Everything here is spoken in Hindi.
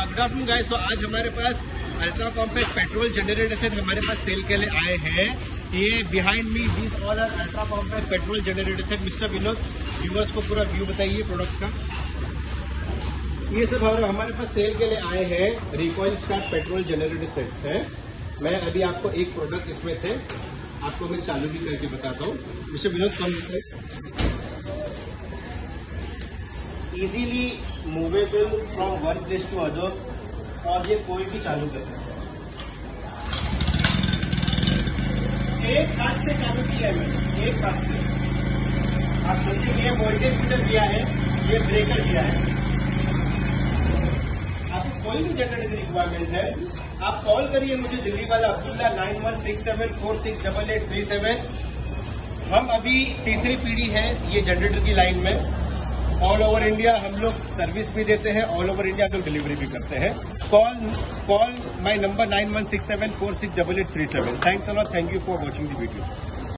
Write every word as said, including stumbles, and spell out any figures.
Good afternoon guys. तो आज हमारे पास ultra compact petrol generator set हमारे पास सेल के लिए आए हैं। ये behind me this all are ultra compact petrol generator set. Mister Vinod, viewers को पूरा व्यू बताइए प्रोडक्ट्स का। ये सब हमारे पास सेल के लिए आए हैं। Recoil start petrol generator sets है। मैं अभी आपको एक प्रोडक्ट इसमें से आपको मैं चालू भी करके बताता हूँ। मिस्टर विनोद, कम से easily movable from one place to other, और ये कोई भी चालू कर सकता है। एक हाथ से चालू किया है मैंने, एक हाथ से। आप सोचिए, ये वोल्टेज मीटर दिया है, ये ब्रेकर दिया है। आपको कोई भी जनरेटर की रिक्वायरमेंट है, आप कॉल करिए मुझे, दिल्ली वाला Abdullah, nine one six seven four six double eight three seven. हम अभी तीसरी पीढ़ी है ये जनरेटर की लाइन में। ऑल ओवर इंडिया हम लोग सर्विस भी देते हैं, ऑल ओवर इंडिया हम लोग डिलीवरी भी करते हैं। Call call my number nine one six seven four six double eight three seven. Thanks a lot, thank you for watching the video.